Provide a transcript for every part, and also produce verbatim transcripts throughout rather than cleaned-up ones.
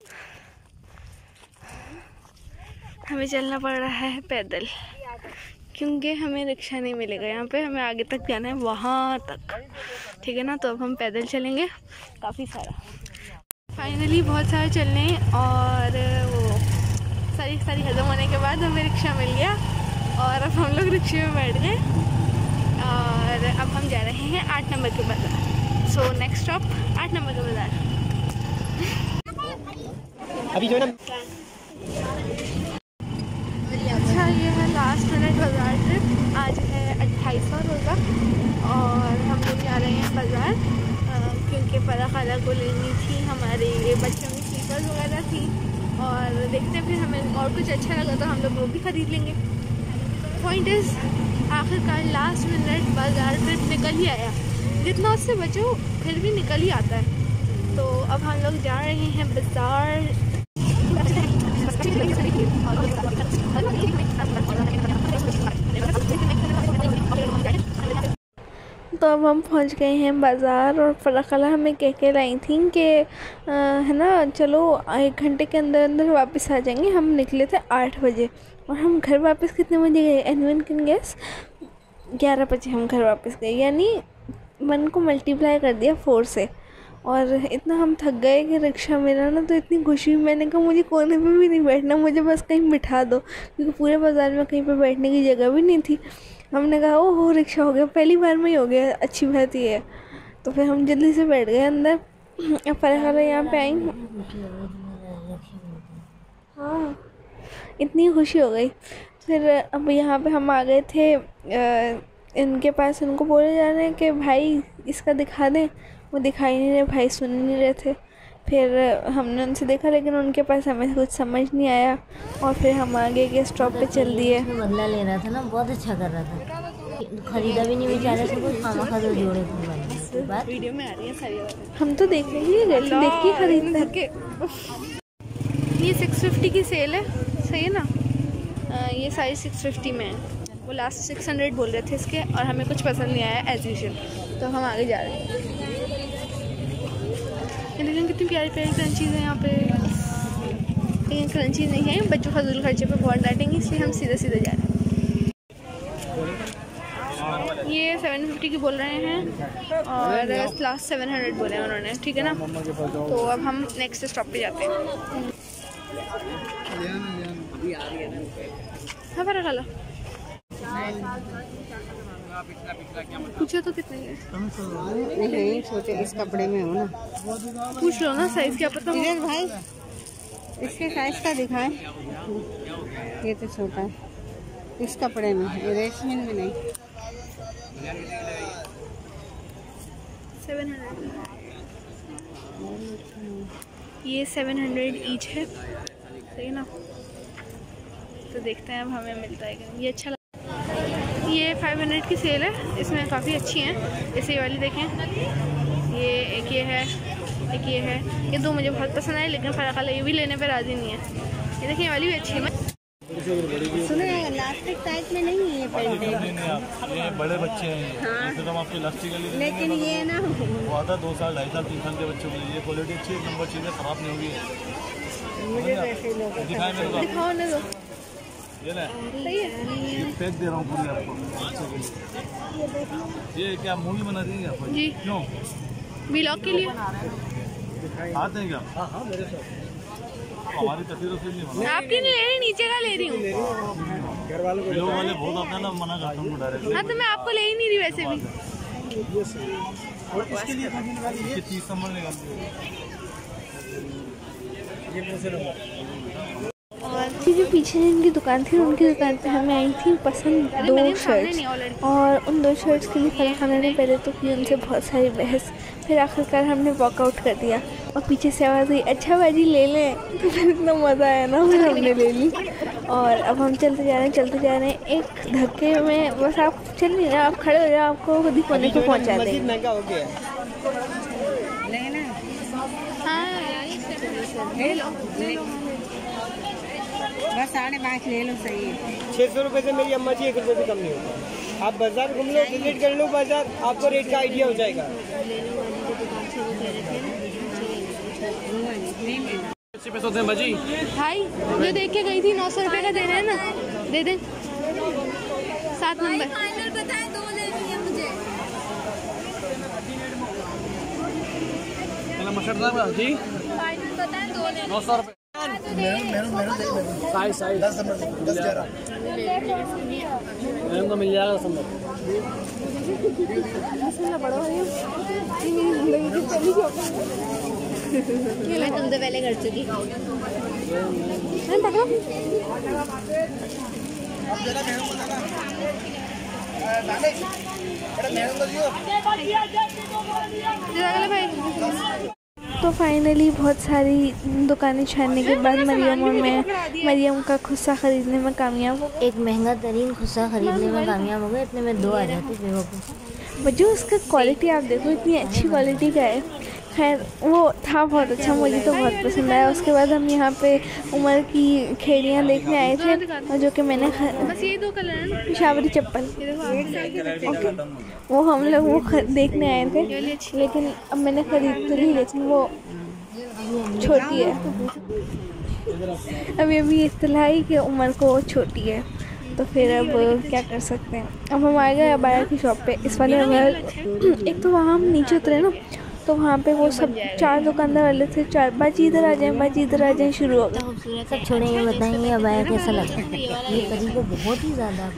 हमें चलना पड़ रहा है पैदल क्योंकि हमें रिक्शा नहीं मिलेगा यहाँ पे। हमें आगे तक जाना है, वहाँ तक, ठीक है ना। तो अब हम पैदल चलेंगे काफ़ी सारा। फाइनली बहुत सारे चलने और वो सारी सारी हजम होने के बाद हमें रिक्शा मिल गया और अब हम लोग रिक्शे में बैठ गए और अब हम जा रहे हैं आठ नंबर के बाज़ार। सो नेक्स्ट स्टॉप आठ नंबर का बाज़ार। अभी जो ना अच्छा, ये है लास्ट मिनट बाज़ार ट्रिप। आज है अट्ठाईस और होगा और हम लोग जा रहे हैं बाज़ार क्योंकि फरा खाला को लेनी थी, हमारे बच्चों की स्लीपर्स वगैरह थी और देखते हैं फिर हमें और कुछ अच्छा लगा तो हम लोग वो भी ख़रीद लेंगे। पॉइंट इज़ आखिरकार लास्ट मिनट बाज़ार ट्रिप निकल ही आया। जितना उससे बचो फिर भी निकल ही आता है। तो अब हम लोग जा रहे हैं बाज़ार। तो अब हम पहुंच गए हैं बाज़ार और फराखला हमें कह के लाई थी कि है ना चलो एक घंटे के अंदर अंदर वापस आ जाएंगे। हम निकले थे आठ बजे और हम घर वापस कितने बजे गए? Anyone can guess? ग्यारह बजे हम घर वापस गए, यानी वन को मल्टीप्लाई कर दिया फोर से। और इतना हम थक गए कि रिक्शा मिला ना तो इतनी खुशी हुई। मैंने कहा मुझे कोने पे भी नहीं बैठना, मुझे बस कहीं बिठा दो, क्योंकि पूरे बाज़ार में कहीं पे बैठने की जगह भी नहीं थी। हमने कहा ओ हो रिक्शा हो गया, पहली बार में ही हो गया, अच्छी बात ही है। तो फिर हम जल्दी से बैठ गए अंदर। अब फराखला यहाँ पे आई, हाँ इतनी खुशी हो गई। फिर अब यहाँ पे हम आ गए थे आ, इनके पास। इनको बोले जा रहे हैं कि भाई इसका दिखा दें, वो दिखाई नहीं रहे, भाई सुन नहीं रहे थे। फिर हमने उनसे देखा लेकिन उनके पास हमें कुछ समझ नहीं आया और फिर हम आगे के स्टॉप पे चल दिए। बदला ले रहा था ना, बहुत अच्छा कर रहा था, खरीदा भी नहीं बेचारे से कुछ, खामा खा दो जोड़े थे। बात वीडियो में आ रही है सारी बातें, हम तो देख रहे हैं, देख के खरीदते हैं। ये सिक्स फिफ्टी की सेल है, सही है ना? आ, ये सारी सिक्स फिफ्टी में है। वो लास्ट सिक्स हंड्रेड बोल रहे थे इसके और हमें कुछ पसंद नहीं आया एज यूजुअल, तो हम आगे जा रहे हैं। ये लेकिन कितनी प्यारी प्यारी क्रंचीज़ हैं यहाँ पे, लेकिन क्रंचीज़ नहीं है, बच्चों फजूल खर्चे पे बहुत डांटेंगे, इसलिए हम सीधे सीधे जा रहे हैं। ये सेवन फिफ्टी की बोल रहे हैं और लास्ट सेवन हंड्रेड बोले हैं उन्होंने, ठीक है ना? तो अब हम नेक्स्ट स्टॉप पे जाते हैं। हाँ फराखला पूछो तो कितने है? नहीं सोचे इस कपड़े में हो ना, पूछ लो ना साइज क्या पता भाई। इसके साइज का दिखाएं, ये तो छोटा है इस कपड़े में, ये रेशमी में नहीं। सेवन हंड्रेड ये सेवन हंड्रेड ईच है, सही ना? तो देखते हैं अब हमें मिलता है कि ये अच्छा लगा। ये फाइव हंड्रेड की सेल है, इसमें काफ़ी अच्छी हैं। जैसे ये वाली देखें, ये एक ये है, एक ये है, ये दो मुझे बहुत पसंद आए, लेकिन फराखला ये भी लेने पर राज़ी नहीं है। ये देखिए ये वाली भी अच्छी है। सुने इलास्टिक टाइप में नहीं है ये पैंट, ये बड़े बच्चे हैं। हाँ। तो हम आपको इलास्टिकली, लेकिन ये ना वो आता दो साल ढाई साल तीन साल के बच्चों के लिए। ये क्वालिटी अच्छी है, नंबर चीज़ें ख़राब नहीं होगी। मुझे वैसे लोग दिखाएं मेरे को, दिखाओ ना दो, ये ना सही है। ये पैक दे रहा हूँ पूरी आपको। ये क्या मूवी बना रही है आपको? जी क्यों? व्लॉग के लिए आते हैं क्या? हाँ हाँ मेरे साथ हमारी तस्वीरों से नहीं बना। आपकी नहीं ले रही, नीचे का ले रही हूँ। घर वालों को वाले बहुत आते हैं ना, मना करता हूँ डायरेक्ट। हाँ तो मैं आपको ले ही नहीं रही वैसे भी। और इसके लिए ये तीस नंबर निकालती है। और जो पीछे इनकी दुकान थी, उनकी दुकान पे हमें आई थी पसंद दो शर्ट्स, और उन दो शर्ट्स के लिए फराखला ने पहले तो की उनसे बहुत सारी बहस, फिर आखिरकार हमने वॉकआउट कर दिया। और पीछे से आवाज़ आई अच्छा बाजी ले लें, तो फिर इतना मज़ा आया ना, फिर हमने ले ली। और अब हम चलते जा रहे हैं चलते जा रहे हैं एक धक्के में, बस आप चल नहीं रहे, आप खड़े हो जाओ, आपको खुद ही कोने पे पहुँचा देंगे। महंगा हो गया ले लो बस साढ़े पाँच ले लो, सही है। छः सौ रुपये से मेरी अम्मा जी एक रुपये भी कम नहीं होगा। आप बाजार घूम लो, विजिट कर लो बाजार, आपको रेट का आइडिया हो जाएगा। पैसे होते हैं भाजी? भाई जो देख के गई थी नौ सौ रुपये का दे रहे हैं ना, दे दे। सात नंबर फाइनल बताएं, दो लेनी है मुझे। मशरदार जी फाइनल बताएं, दो लेनी। नौ सौ रुपये। साइज साइज दस नंबर दस ग्यारह तो मिल जाएगा संभव। मैं तुमसे पहले कर चुकी। तो फाइनली बहुत सारी दुकानें छानने के बाद मरियम और मैं मरियम का खुस्सा ख़रीदने में कामयाब हो। एक महंगा तरीन खुस्सा खरीदने में कामयाब हो गए, इतने में दो आ जाते बेवकूफ़। बच्चों उसका क्वालिटी आप देखो, इतनी अच्छी क्वालिटी का है। खैर वो था बहुत अच्छा, मुझे तो बहुत पसंद आया। उसके बाद हम यहाँ पे उमर की खेड़ियाँ देखने आए थे, और जो कि मैंने बस ये दो कलर है, पेशावरी चप्पल, ओके वो हम लोग वो देखने आए थे, लेकिन अब मैंने खरीद तो ली, लेकिन वो छोटी है। अभी अभी इत्तला ही कि उमर को छोटी है, तो फिर अब क्या कर सकते हैं। अब हम आ गए अबाया की शॉप पे। इस वाले एक तो वहाँ हम नीचे उतरे ना, तो वहाँ पे वो सब चार दुकानदार वाले थे, चार बाजी इधर आ जाएं, बाजी इधर आ जाएं शुरू हो गए। सब छोड़ेंगे, बताएंगे अबाया कैसा लगा। ये करीब को बहुत ही ज़्यादा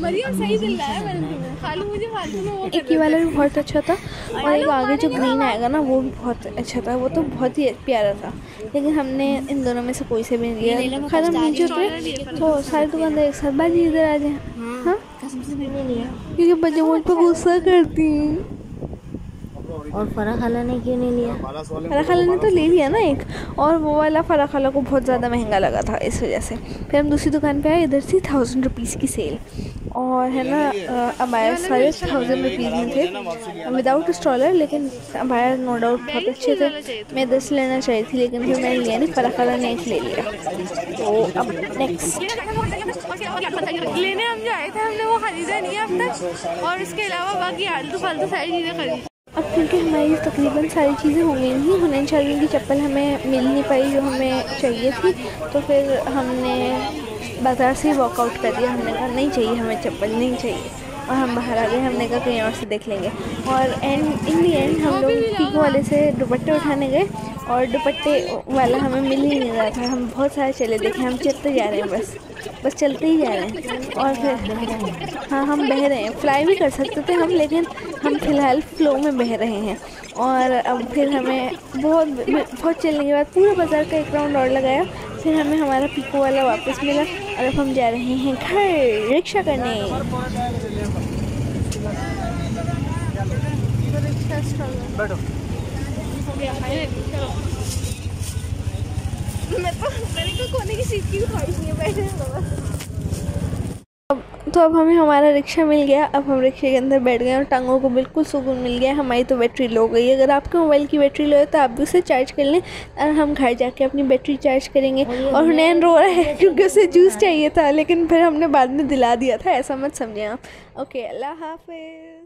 एक ये वाला भी बहुत अच्छा था, और एक आगे जो ग्रीन आएगा ना वो भी बहुत अच्छा था, वो तो बहुत ही प्यारा था, लेकिन हमने इन दोनों में से कोई से भी नहीं लिया। खैर हम नीचे उतरे तो सारे दुकानदार एक साथ बाजी इधर आ जाए, हाँ क्योंकि बच्चे मुझ पर गुस्सा करती हैं। और फरा खाला ने क्यों नहीं लिया? फरा खाला ने तो ले लिया ना एक, और वो वाला फरा खाला को बहुत ज़्यादा महंगा लगा था, इस वजह से फिर हम दूसरी दुकान पे आए। इधर थी थाउजेंड रुपीज़ की सेल, और है ना अबाया सारे थाउजेंड रुपीज़ में थे विदाउट स्ट्रॉलर, लेकिन अबाया नो डाउट बहुत अच्छे थे। मैं दस लेना चाहिए थी, लेकिन फिर मैंने लिया नहीं, फरा खाला ने एक ले लिया। तो अब नेक्स्ट लेने हम जो आए थे हमने वो खरीदा नहीं अब तक, और उसके अलावा बाकी आलतू फालतू सारी चीज़ें खरीदी। अब क्योंकि हमारी तकरीबन सारी चीज़ें हो गई थी, हुनैन शादी की चप्पल हमें मिल नहीं पाई जो हमें चाहिए थी, तो फिर हमने बाज़ार से वॉकआउट कर दिया। हमने कहा नहीं चाहिए हमें चप्पल, नहीं चाहिए, और हम बाहर आ गए। हमने कहा कहीं और से देख लेंगे, और एंड इन दी एंड हम लोग पीको वाले से दुपट्टे उठाने गए, और दुपट्टे वाला हमें मिल ही नहीं रहा था। हम बहुत सारे चले देखे, हम चलते जा रहे हैं, बस बस चलते ही जा रहे हैं, और फिर हाँ हम बह रहे हैं। फ्लाई भी कर सकते थे हम, लेकिन हम फ़िलहाल फ़्लो में बह रहे हैं। और अब फिर हमें बहुत बहुत चलने के बाद पूरा बाज़ार का एक राउंड और लगाया, फिर हमें हमारा पीको वाला वापस मिला, और अब हम जा रहे हैं घर रिक्शा करने। मैं तो मेरे को कोने की सीट की भी ख्वाहिश नहीं है, बैठे हैं। अब तो अब हमें हमारा रिक्शा मिल गया। अब हम रिक्शे के अंदर बैठ गए और टांगों को बिल्कुल सुकून मिल गया। हमारी तो बैटरी लो हो गई है। अगर आपके मोबाइल की बैटरी लो है तो आप भी उसे चार्ज कर लें, और हम घर जाके अपनी बैटरी चार्ज करेंगे। और हुनैन रो रहा है क्योंकि उसे जूस चाहिए था, लेकिन फिर हमने बाद में दिला दिया था, ऐसा मत समझें आप। ओके, अल्लाह हाफिज़।